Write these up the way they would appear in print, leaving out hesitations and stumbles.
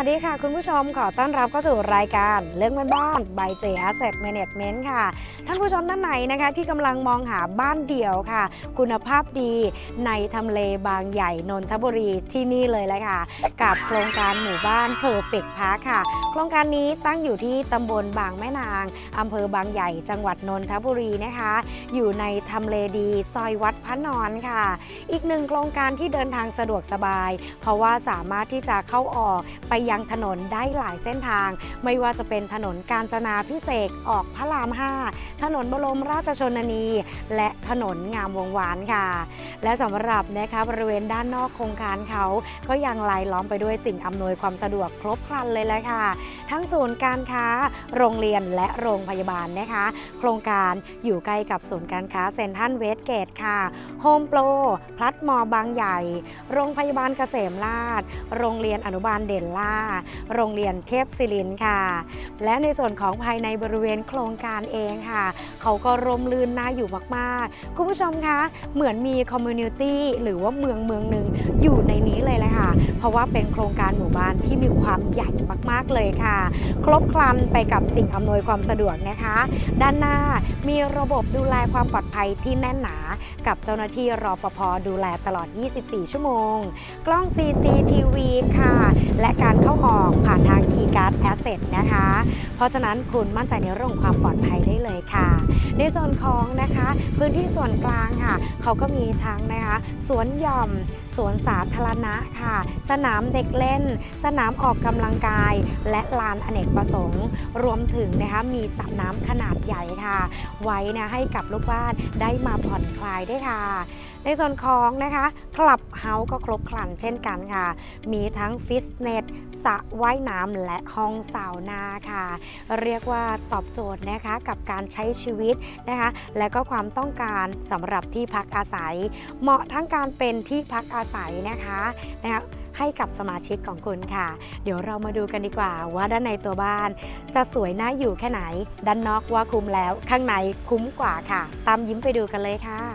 วัสดีค่ะคุณผู้ชมขอต้อนรับเข้าสู่รายการเรื่องบ้าน by J Asset Management ค่ะท่านผู้ชมท่านไหนนะคะที่กำลังมองหาบ้านเดี่ยวค่ะคุณภาพดีในทำเลบางใหญ่นนทบุรีที่นี่เลยแหละค่ะกับโครงการหมู่บ้าน Perfect Park ค่ะโครงการนี้ตั้งอยู่ที่ตำบลบางแม่นางอำเภอบางใหญ่จังหวัดนนทบุรีนะคะอยู่ในทำเลดีซอยวัดพระนอนค่ะอีกหนึ่งโครงการที่เดินทางสะดวกสบายเพราะว่าสามารถที่จะเข้าออกไปยังถนนได้หลายเส้นทางไม่ว่าจะเป็นถนนกาญจนาภิเษกออกพระราม 5ถนนบรมราชชนนีและถนนงามวงวานค่ะและสำหรับนะคะบริเวณด้านนอกโครงการเขาก็ยังรายล้อมไปด้วยสิ่งอำนวยความสะดวกครบครันเลยแหละค่ะทั้งศูนย์การค้าโรงเรียนและโรงพยาบาลนะคะโครงการอยู่ใกล้กับศูนย์การค้าเซ็นทรัลเวสเกตค่ะโฮมโปรพลัดมอบางใหญ่โรงพยาบาลเกษมราษฎร์โรงเรียนอนุบาลเด่นล่าโรงเรียนเทพศิรินทร์ค่ะและในส่วนของภายในบริเวณโครงการเองค่ะเขาก็ร่มรื่นน่าอยู่มากๆคุณผู้ชมคะเหมือนมีคอมมูนิตี้หรือว่าเมืองหนึ่งอยู่ในนี้เลยแหละค่ะเพราะว่าเป็นโครงการหมู่บ้านที่มีความใหญ่มากๆเลยค่ะครบครันไปกับสิ่งอำนวยความสะดวกนะคะด้านหน้ามีระบบดูแลความปลอดภัยที่แน่นหนากับเจ้าหน้าที่รปภ.ดูแลตลอด 24 ชั่วโมงกล้อง CCTV ค่ะและการเข้าออกผ่านทาง Keycard Asset นะคะเพราะฉะนั้นคุณมั่นใจในเรื่องความปลอดภัยได้เลยค่ะในส่วนของนะคะพื้นที่ส่วนกลางค่ะเขาก็มีทั้งนะคะสวนหย่อมสวนสาธารณะค่ะสนามเด็กเล่นสนามออกกำลังกายและลานอเนกประสงค์รวมถึงนะคะมีสระน้ำขนาดใหญ่ค่ะไว้นะให้กับลูกบ้านได้มาผ่อนคลายได้ค่ะในส่วนของนะคะคลับเฮาส์ก็ครบครันเช่นกันค่ะมีทั้งฟิตเนสสระว่ายน้ำและห้องซาวน่าค่ะเรียกว่าตอบโจทย์นะคะกับการใช้ชีวิตนะคะและก็ความต้องการสำหรับที่พักอาศัยเหมาะทั้งการเป็นที่พักอาศัยนะคะให้กับสมาชิกของคุณค่ะเดี๋ยวเรามาดูกันดีกว่าว่าด้านในตัวบ้านจะสวยน่าอยู่แค่ไหนด้านนอกว่าคุ้มแล้วข้างในคุ้มกว่าค่ะตามยิ้มไปดูกันเลยค่ะ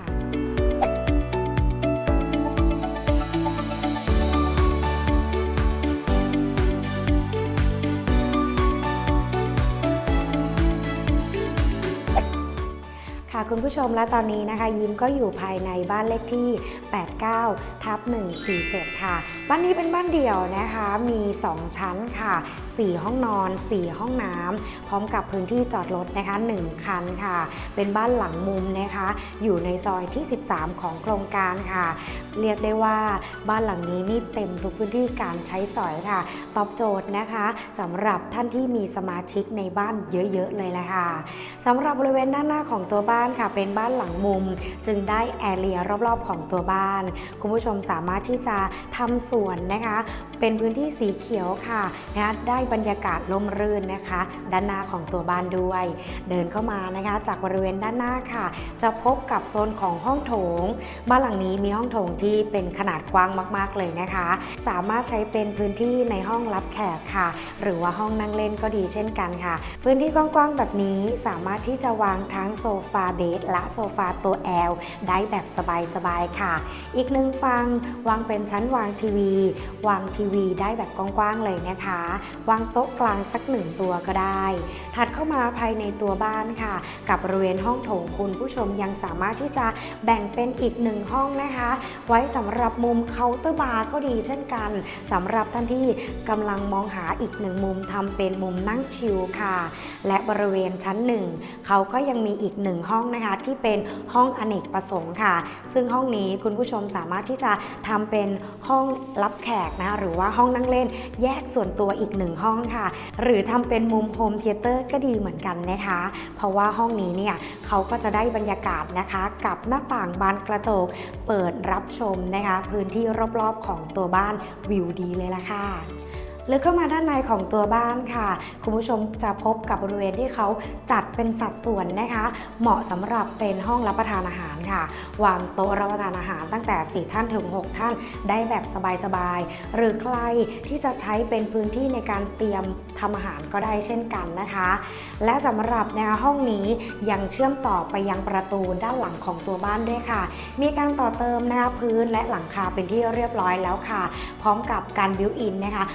คุณผู้ชมและตอนนี้นะคะยิ้มก็อยู่ภายในบ้านเลขที่ 89/147 ค่ะบ้านนี้เป็นบ้านเดี่ยวนะคะมี2ชั้นค่ะ4ห้องนอน4ห้องน้ำพร้อมกับพื้นที่จอดรถนะคะ1คันค่ะเป็นบ้านหลังมุมนะคะอยู่ในซอยที่13ของโครงการค่ะเรียกได้ว่าบ้านหลังนี้นี่เต็มทุกพื้นที่การใช้สอยค่ะตอบโจทย์นะคะสำหรับท่านที่มีสมาชิกในบ้านเยอะๆเลยแหละค่ะสำหรับบริเวณด้านหน้าของตัวบ้านค่ะเป็นบ้านหลังมุมจึงได้แอเรียรอบๆของตัวบ้านคุณผู้ชมสามารถที่จะทำสวนนะคะเป็นพื้นที่สีเขียวค่ะได้บรรยากาศร่มรื่นนะคะด้านหน้าของตัวบ้านด้วยเดินเข้ามานะคะจากบริเวณด้านหน้าค่ะจะพบกับโซนของห้องโถงบ้านหลังนี้มีห้องโถงที่เป็นขนาดกว้างมากๆเลยนะคะสามารถใช้เป็นพื้นที่ในห้องรับแขกค่ะหรือว่าห้องนั่งเล่นก็ดีเช่นกันค่ะพื้นที่กว้างๆแบบนี้สามารถที่จะวางทั้งโซฟาเบดและโซฟาตัว L ได้แบบสบายๆค่ะอีกหนึ่งฝั่งวางเป็นชั้นวางทีวีได้แบบกว้างๆเลยนะคะวางโต๊ะกลางสัก1ตัวก็ได้ถัดเข้ามาภายในตัวบ้านค่ะกับบริเวณห้องโถงคุณผู้ชมยังสามารถที่จะแบ่งเป็นอีก1ห้องนะคะไว้สำหรับมุมเคาน์เตอร์บาร์ก็ดีเช่นกันสำหรับท่านที่กำลังมองหาอีก1มุมทำเป็นมุมนั่งชิลค่ะและบริเวณชั้น1เขาก็ยังมีอีก1ห้องนะคะที่เป็นห้องอเนกประสงค์ค่ะซึ่งห้องนี้คุณผู้ชมสามารถที่จะทำเป็นห้องรับแขกนะหรือว่าห้องนั่งเล่นแยกส่วนตัวอีก1ห้องค่ะหรือทำเป็นมุมโฮมเธียเตอร์ก็ดีเหมือนกันนะคะเพราะว่าห้องนี้เนี่ยเขาก็จะได้บรรยากาศนะคะกับหน้าต่างบานกระจกเปิดรับชมนะคะพื้นที่รอบๆของตัวบ้านวิวดีเลยล่ะค่ะ ลึกเข้ามาด้านในของตัวบ้านค่ะคุณผู้ชมจะพบกับบริเวณที่เขาจัดเป็นสัดส่วนนะคะเหมาะสำหรับเป็นห้องรับประทานอาหารค่ะวางโต๊ะรับประทานอาหารตั้งแต่4ท่านถึง6ท่านได้แบบสบายๆหรือใครที่จะใช้เป็นพื้นที่ในการเตรียมทำอาหารก็ได้เช่นกันนะคะและสำหรับในห้องนี้ยังเชื่อมต่อไปยังประตูด้านหลังของตัวบ้านด้วยค่ะมีการต่อเติมนะคะพื้นและหลังคาเป็นที่เรียบร้อยแล้วค่ะพร้อมกับการบิวอินนะคะเคาน์เต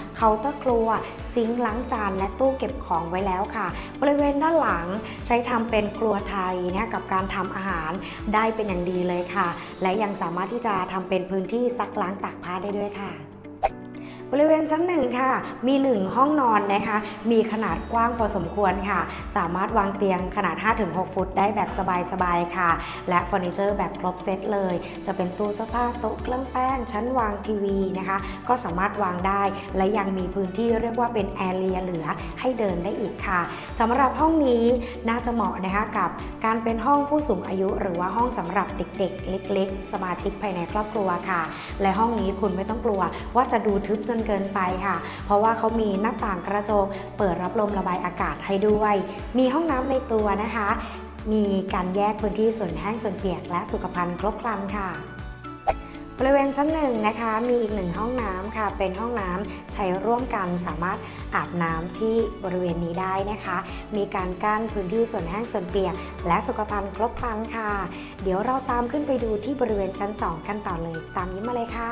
เตอร์ครัวซิงค์ล้างจานและตู้เก็บของไว้แล้วค่ะบริเวณด้านหลังใช้ทำเป็นครัวไทยนะกับการทำอาหารได้เป็นอย่างดีเลยค่ะและยังสามารถที่จะทำเป็นพื้นที่ซักล้างตากผ้าได้ด้วยค่ะบริเวณชั้น1ค่ะมี1ห้องนอนนะคะมีขนาดกว้างพอสมควรค่ะสามารถวางเตียงขนาด 5-6 ฟุตได้แบบสบายๆค่ะและเฟอร์นิเจอร์แบบครบเซตเลยจะเป็นตู้เสื้อผ้าโต๊ะเครื่องแป้งชั้นวางทีวีนะคะก็สามารถวางได้และยังมีพื้นที่เรียกว่าเป็นแอเรียเหลือให้เดินได้อีกค่ะสำหรับห้องนี้น่าจะเหมาะนะคะกับการเป็นห้องผู้สูงอายุหรือว่าห้องสำหรับเด็กๆเล็กๆสมาชิกภายในครอบครัวค่ะและห้องนี้คุณไม่ต้องกลัวว่าจะดูทึบจนเกินไปค่ะเพราะว่าเขามีหน้าต่างกระจกเปิดรับลมระบายอากาศให้ด้วยมีห้องน้ำในตัวนะคะมีการแยกพื้นที่ส่วนแห้งส่วนเปียกและสุขภัณฑ์ครบครันค่ะบริเวณชั้น1นะคะมีอีก1ห้องน้ำค่ะเป็นห้องน้ำใช้ร่วมกันสามารถอาบน้ำที่บริเวณนี้ได้นะคะมีการกั้นพื้นที่ส่วนแห้งส่วนเปียกและสุขภัณฑ์ครบครันค่ะเดี๋ยวเราตามขึ้นไปดูที่บริเวณชั้น2กันต่อเลยตามยิ้มมาเลยค่ะ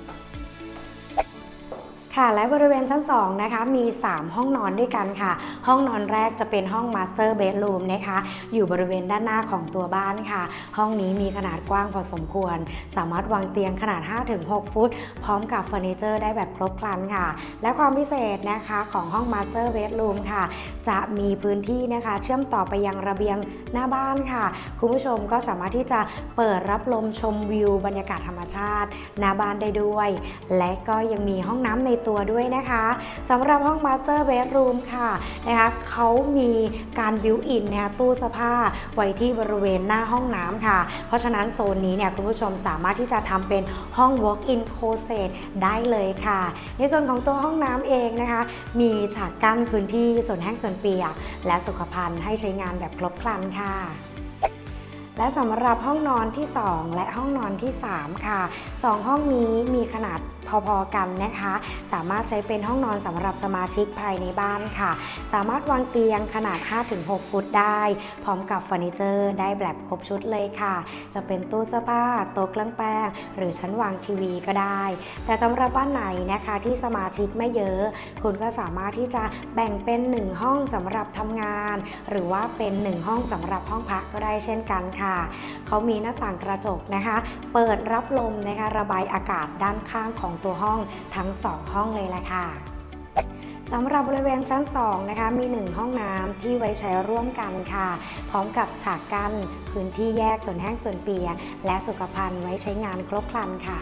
และบริเวณชั้น2นะคะมี3ห้องนอนด้วยกันค่ะห้องนอนแรกจะเป็นห้อง Master Bedroom นะคะอยู่บริเวณด้านหน้าของตัวบ้านค่ะห้องนี้มีขนาดกว้างพอสมควรสามารถวางเตียงขนาด 5-6 ฟุตพร้อมกับเฟอร์นิเจอร์ได้แบบครบครันค่ะและความพิเศษนะคะของห้อง Master Bedroom ค่ะจะมีพื้นที่นะคะเชื่อมต่อไปยังระเบียงหน้าบ้านค่ะคุณผู้ชมก็สามารถที่จะเปิดรับลมชมวิวบรรยากาศธรรมชาติหน้าบ้านได้ด้วยและก็ยังมีห้องน้ำในตัวด้วยนะคะสำหรับห้อง Master Bedroom ค่ะนะคะเขามีการบิวอินนะคะตู้เสื้อผ้าไว้ที่บริเวณหน้าห้องน้ำค่ะเพราะฉะนั้นโซนนี้เนี่ยคุณผู้ชมสามารถที่จะทำเป็นห้อง Walk-in Closet ได้เลยค่ะในส่วนของตัวห้องน้ำเองนะคะมีฉากกั้นพื้นที่ส่วนแห้งส่วนเปียกและสุขภัณฑ์ให้ใช้งานแบบครบครันค่ะและสำหรับห้องนอนที่2และห้องนอนที่3ค่ะ2ห้องนี้มีขนาดพอๆกันนะคะสามารถใช้เป็นห้องนอนสำหรับสมาชิกภายในบ้านค่ะสามารถวางเตียงขนาด 5-6 ฟุตได้พร้อมกับเฟอร์นิเจอร์ได้แบบครบชุดเลยค่ะจะเป็นตู้เสื้อผ้าโต๊ะเครื่องแป้งหรือชั้นวางทีวีก็ได้แต่สำหรับบ้านไหนนะคะที่สมาชิกไม่เยอะคุณก็สามารถที่จะแบ่งเป็น1ห้องสำหรับทำงานหรือว่าเป็น1ห้องสำหรับห้องพักก็ได้เช่นกันค่ะเขามีหน้าต่างกระจกนะคะเปิดรับลมนะคะระบายอากาศด้านข้างของตัวห้องทั้ง2ห้องเลยแหละค่ะสำหรับบริเวณชั้น2นะคะมี1ห้องน้ำที่ไว้ใช้ร่วมกันค่ะพร้อมกับฉากกั้นพื้นที่แยกส่วนแห้งส่วนเปียกและสุขภัณฑ์ไว้ใช้งานครบครันค่ะ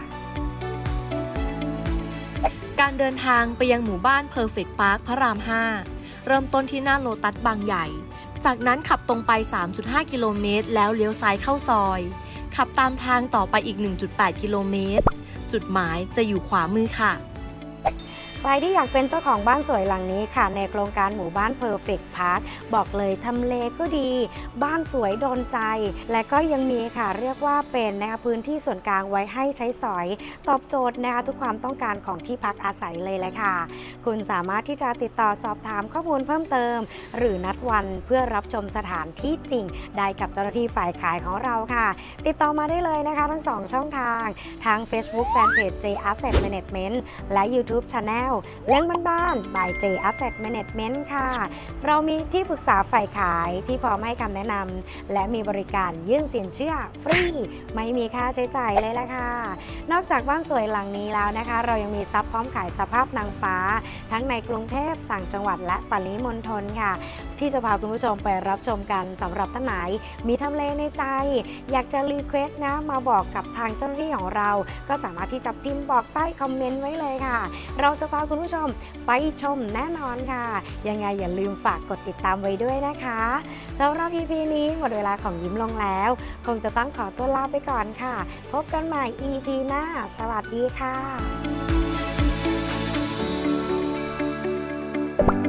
การเดินทางไปยังหมู่บ้าน Perfect Park พระราม 5เริ่มต้นที่หน้าโลตัสบางใหญ่จากนั้นขับตรงไป 3.5 กิโลเมตรแล้วเลี้ยวซ้ายเข้าซอยขับตามทางต่อไปอีก 1.8 กิโลเมตรจุดหมายจะอยู่ขวามือค่ะใครที่อยากเป็นเจ้าของบ้านสวยหลังนี้ค่ะในโครงการหมู่บ้าน Perfect Park บอกเลยทำเลก็ดีบ้านสวยโดนใจและก็ยังมีค่ะเรียกว่าเป็นนะคะพื้นที่ส่วนกลางไว้ให้ใช้สอยตอบโจทย์นะคะทุกความต้องการของที่พักอาศัยเลยแหละค่ะคุณสามารถที่จะติดต่อสอบถามข้อมูลเพิ่มเติมหรือนัดวันเพื่อรับชมสถานที่จริงได้กับเจ้าหน้าที่ฝ่ายขายของเราค่ะติดต่อมาได้เลยนะคะทั้ง2ช่องทางทาง Facebook Fanpage J Asset Management และ YouTube Channel เลี้ยงบ้านๆ by J Asset Management ค่ะเรามีที่ปรึกษาฝ่ายขายที่พร้อมให้คำแนะนำและมีบริการยื่นสินเชื่อฟรีไม่มีค่าใช้จ่ายเลยละค่ะนอกจากบ้านสวยหลังนี้แล้วนะคะเรายังมีทรัพย์พร้อมขายสภาพนางฟ้าทั้งในกรุงเทพต่างจังหวัดและปริมณฑลค่ะที่จะพาคุณผู้ชมไปรับชมกันสำหรับท่านไหนมีทำเลในใจอยากจะรีเควสต์นะมาบอกกับทางเจ้าหน้าที่ของเราก็สามารถที่จะพิมพ์บอกใต้คอมเมนต์ไว้เลยค่ะเราจะพาคุณผู้ชมไปชมแน่นอนค่ะยังไงอย่าลืมฝากกดติดตามไว้ด้วยนะคะสำหรับ EP นี้หมดเวลาของยิ้มลงแล้วคงจะต้องขอตัวลาไปก่อนค่ะพบกันใหม่ EP หน้าสวัสดีค่ะ